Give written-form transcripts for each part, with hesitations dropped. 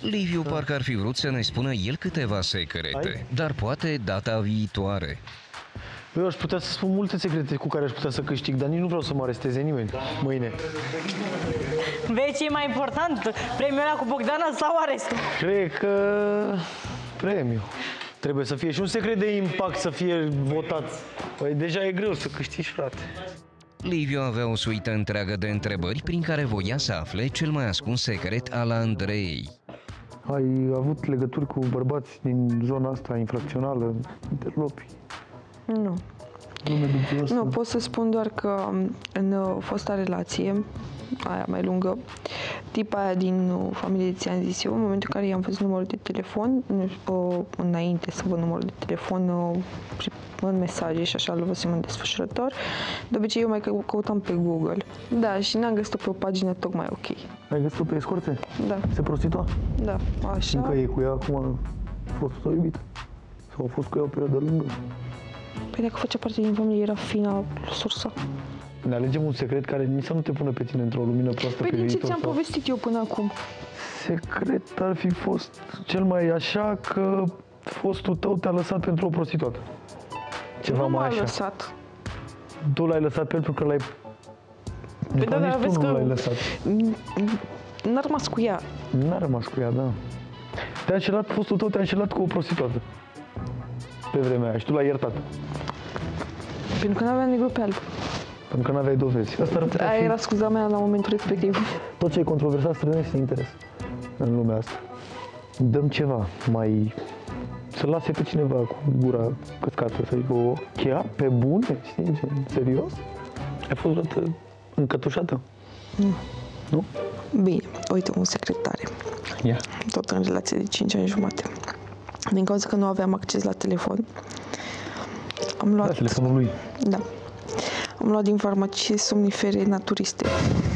Liviu parcă ar fi vrut să ne spună el câteva secrete, dar poate data viitoare. Eu aș putea să spun multe secrete cu care aș putea să câștig, dar nici nu vreau să mă aresteze nimeni mâine. Vezi ce e mai important? Premiul ăla cu Bogdana sau arestul? Cred că premiu. Trebuie să fie și un secret de impact să fie votat. Păi deja e greu să câștigi, frate. Liviu avea o suită întreagă de întrebări prin care voia să afle cel mai ascuns secret al Andrei. Ai avut legături cu bărbați din zona asta infracțională, interlopi? Nu. Nu, pot să spun doar că în fosta relație, aia mai lungă, tipa aia din familie, ți-am zis eu, în momentul în care i-am văzut numărul de telefon, înainte să văd numărul de telefon în mesaje și așa îl văzusem în desfășurător, de obicei eu mai căutam pe Google. Da, și n-am găsit-o pe o pagină tocmai ok. Ai găsit-o pe escorte? Da. Se prostitua? Da, așa. Încă e cu ea acum, a fost o iubit? Sau a fost cu ea o perioadă lungă? Păi dacă făcea parte din familie, era fina sursa. Ne alegem un secret care nici să nu te pună pe tine într-o lumină proastă pe viitor. Păi din ce ți-am povestit eu până acum? Secret ar fi fost cel mai așa că fostul tău te-a lăsat pentru o prostituată. Ceva Nu mai m-a așa. lăsat. Tu l-ai lăsat pentru că l-ai... Păi da, dar nici tu nu l-ai lăsat. N-a rămas cu ea. N-a rămas cu ea, da. Te-a înșelat, fostul tău te-a înșelat cu o prostituată. Pe vremea aia și tu l-ai iertat. Pentru că n-avea negru pe alb. Pentru că n-aveai dovezi. Asta ar putea Aia fi... era scuza mea la momentul respectiv. Tot ce e controversat strânește interes în lumea asta. Dăm ceva mai... Să lase pe cineva cu gura căscată, să zic, o chea pe bune, știi, gen, serios? Ai fost vreodată încătușată? Nu. Nu? Bine, uite, un secret tare. Ia. Tot în relație de 5 ani jumate. Din cauza că nu aveam acces la telefon, am luat... Da, telefonul lui. Da. Am luat din farmacie somnifere naturiste.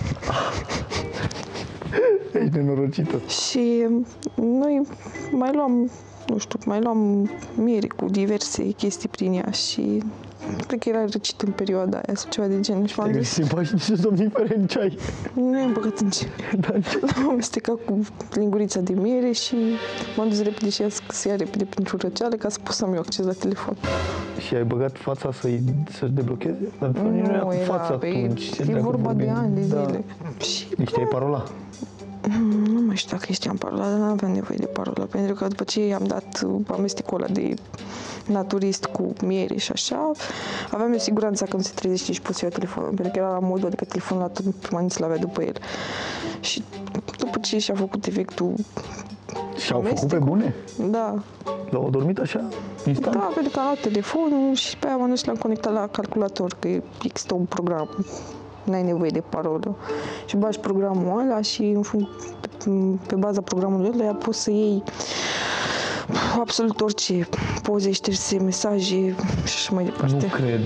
Ești nenorocită. Și noi mai luam, nu știu, mai luam miere cu diverse chestii prin ea și cred că era răcit în perioada aia sau ceva de genul. Și m-am Te-ai zis, găsit niște somnifere în ceai. nu i-am băgat în ce. L-am amestecat cu lingurița de miere și m-am dus repede și ea să ia repede pentru răceală ca să pot să-mi iau acces la telefon. Și ai băgat fața să-și deblocheze? Dar nu era cu fața atunci. E vorba de ani de zile. Și Știai parola? nu mai știu dacă știam parola, dar nu aveam nevoie de parola, pentru că după ce i-am dat amestecul ăla de naturist cu miere și așa, aveam eu siguranța că nu se trezește și pot să iau telefonul, pentru că era la modul, adică telefonul la tot permanent l-avea după el. Și după ce și-a făcut efectul Și-au făcut pe bune? Da. L-au adormit așa? Instant? Da, pentru că am luat telefonul și pe aia m-am dus și l-am conectat la calculator, că există un program. N-ai nevoie de parolă. Și bagi programul ăla și pe baza programului ăla poți să iei absolut orice poze, șterse, mesaje și așa mai departe. Nu cred.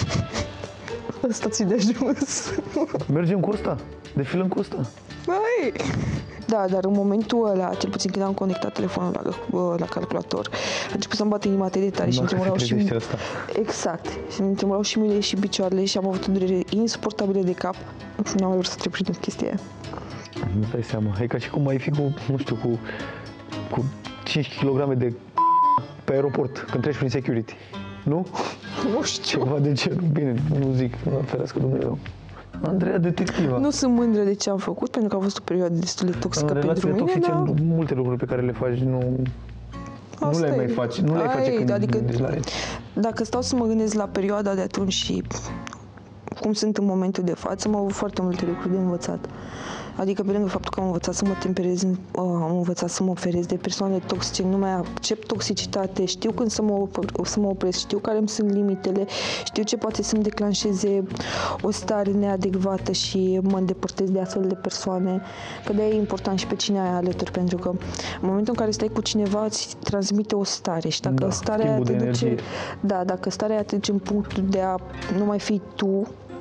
Asta ți-i de ajuns. Mergem cu ăsta? Defilăm cu ăsta? Băi! Da, dar în momentul ăla, cel puțin când am conectat telefonul la calculator, a început să-mi bată inima atât de tare și îmi tremurau și... Exact. Și îmi tremurau și mâinile și picioarele și am avut o durere insuportabilă de cap. Și nu am mai vrut să trec prin chestia aia. Nu dai seama. E ca și cum ai fi cu, nu știu, cu 5 kg de pe aeroport, când treci prin security. Nu? Nu știu. Ceva de genul. Bine, nu zic, nu ferească Dumnezeu. Andreea, detectiva. Nu sunt mândră de ce am făcut, pentru că a fost o perioadă destul de toxică pentru mine, toxice, dar... multe lucruri pe care le faci nu le mai faci. Nu le face când adică, ești la rece. Dacă stau să mă gândesc la perioada de atunci și cum sunt în momentul de față, am avut foarte multe lucruri de învățat. Adică pe lângă faptul că am învățat să mă temperez, am învățat să mă oferez de persoane toxice, nu mai accept toxicitate, știu când să mă opresc, știu care îmi sunt limitele, știu ce poate să-mi declanșeze o stare neadecvată și mă îndepărtez de astfel de persoane. Că de-aia e important și pe cine ai alături, pentru că în momentul în care stai cu cineva îți transmite o stare și dacă starea aia te duce, dacă starea aia te duce în punctul de a nu mai fi tu,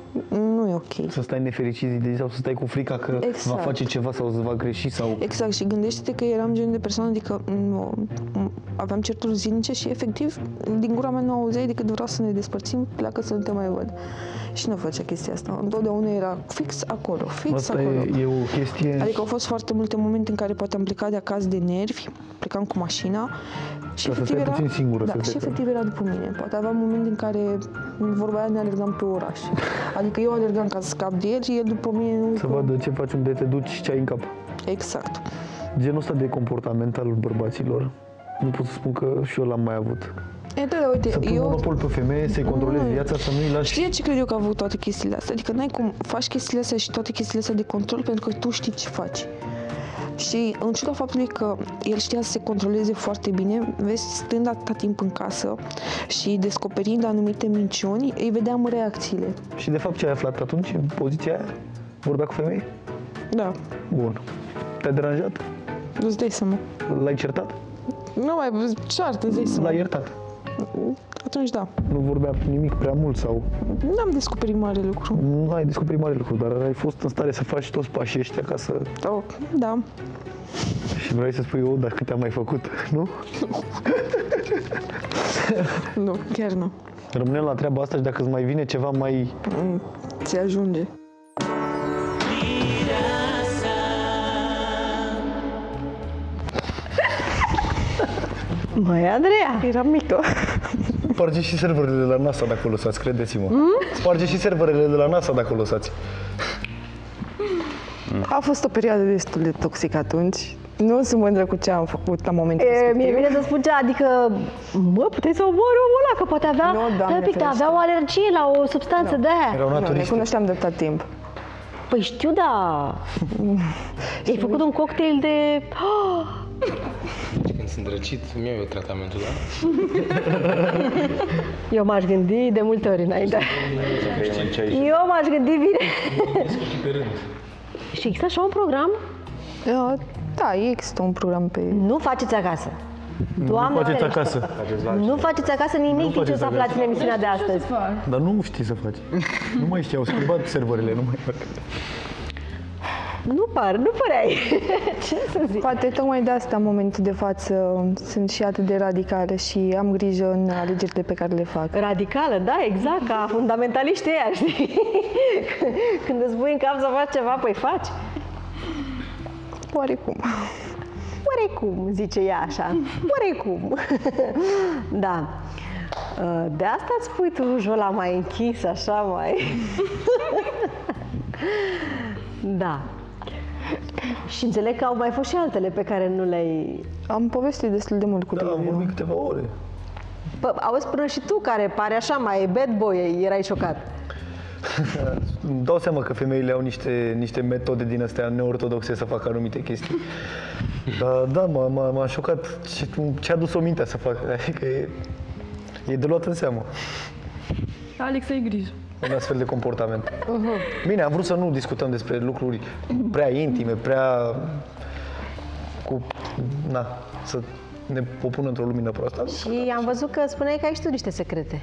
nu e ok. Să stai nefericit zi de zi sau să stai cu frica că va face ceva sau să va greși sau... Exact, și gândește-te că eram genul de persoană, adică aveam certuri zilnice și efectiv din gura mea nu auzeai decât vreau să ne despărțim, pleacă să nu te mai văd. Și nu făcea chestia asta. Întotdeauna era fix acolo, fix asta acolo. E o chestie... Adică au fost foarte multe momente în care poate am plecat de acasă de nervi, plecam cu mașina și Ca să efectiv stai puțin singură, da, să și te- efectiv era după mine. Poate aveam momente în care, vorba aia, ne alergam pe oraș. Adică eu alergam ca să scap de el și el după mine... Să vadă ce faci, unde te duci, ce ai în cap. Exact. Genul ăsta de comportament al bărbaților, nu pot să spun că și eu l-am mai avut. E, da, uite, Să pui monopol pe femeie, să-i controlezi viața, să nu-i lași... Știi ce cred eu că a avut toate chestiile astea? Adică n-ai cum faci chestiile astea și toate chestiile astea de control pentru că tu știi ce faci. Și în ciuda faptului că el știa să se controleze foarte bine, vezi, stând atâta timp în casă și descoperind anumite minciuni, îi vedeam reacțiile. Și de fapt ce ai aflat atunci, în poziția aia? Vorbea cu femei? Da, Bun. Te-a deranjat? îți dai seama. L-ai certat? Nu mai ceartă, îți dai seama. L-ai iertat? Atunci da. Nu vorbea nimic prea mult sau... N-am descoperit mare lucru. Nu ai descoperit mare lucru, dar ai fost în stare să faci toți pașii ăștia ca să... Oh, da. Și vrei să spui, dar câte am mai făcut, nu? Nu, chiar nu. Rămânem la treaba asta și dacă îți mai vine ceva mai... Ți ajunge. Măi, Andreea! Eram mică. Sparge și serverele de la NASA dacă o lăsați, credeți-mă. Sparge și serverele de la NASA dacă o lăsați. A fost o perioadă destul de toxică atunci. Nu sunt mândră cu ce am făcut la momentul respectiv. Mie vine să spun ce, adică, mă, puteți să omori omul ăla, că poate avea, Nu, Doamne un pic, ferește. avea o alergie la o substanță de aia. Erau Nu, ne naturiste. cunoșteam de atât timp. Păi știu, da. Ai făcut un cocktail de... Când sunt răcit, îmi iau eu tratamentul, da? Eu m-aș gândi de multe ori înainte. Eu m-aș gândi bine. Pe rând. Și există așa un program? Da, există un program pe... Nu faceți acasă. Doamne Faceți ferește. acasă. Nu faceți acasă nimic din ce faceți s-a aflat în emisiunea de astăzi. Dar nu știi să faci. Nu mai știi, au schimbat serverele, nu mai fac. Nu păreai. Ce să zic? Poate tocmai de asta, în momentul de față, sunt și atât de radicală și am grijă în alegerile pe care le fac. Radicală, da, exact, ca fundamentaliștii ăia, știi? Când îți pui în cap să faci ceva, păi faci. Oarecum. Oarecum, zice ea așa. Oarecum. Da. De asta îți pui tu rujul ăla mai închis, așa mai... Da. Și înțeleg că au mai fost și altele pe care nu le-ai... Am povestit destul de mult cu Da, am Liviu. vorbit câteva ore. Auzi, până și tu, care pare așa mai bad boy, erai șocat. Îmi dau seama că femeile au niște metode din astea neortodoxe să facă anumite chestii. Dar da, m-a șocat ce a dus-o mintea să facă. Adică e de luat în seamă Alex, ai grijă. un astfel de comportament. Bine, am vrut să nu discutăm despre lucruri prea intime, prea... să ne popun într-o lumină proastă. Și am văzut că spuneai că ai și tu niște secrete.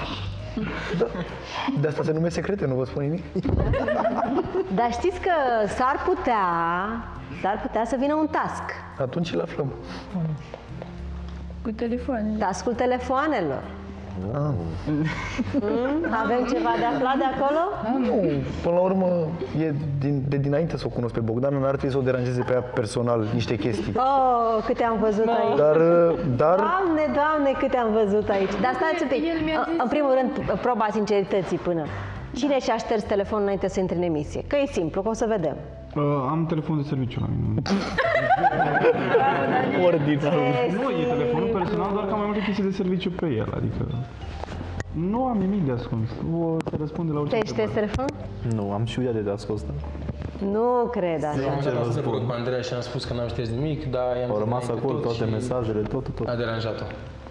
De asta se numește secrete, nu vă spun nimic. Dar știți că s-ar putea să vină un task. Atunci îl aflăm. Cu telefoane. Taskul telefoanelor. Avem ceva de aflat de acolo? Nu, până la urmă, e de dinainte să o cunosc pe Bogdana, n-ar trebui să o deranjeze pe ea personal niște chestii. Oh, câte am văzut aici. Dar Doamne, câte am văzut aici. Dar stați un pic. În primul rând, proba sincerității până. Cine și-a șters telefonul înainte să intre în emisie? Că e simplu, că o să vedem. Am telefon de serviciu la mine. ordinar. Nu, e telefonul personal, doar că am mai multe chestii de serviciu pe el, adică... Nu am nimic de ascuns. O să răspunde la orice Te-ai șters telefon? Nu, am și uitat de asta asta. Nu cred așa. Am dat cu Andreea și am spus că n-am șters nimic, dar i-am Au zis rămas înainte acolo tot toate și mesajele, tot. A deranjat-o.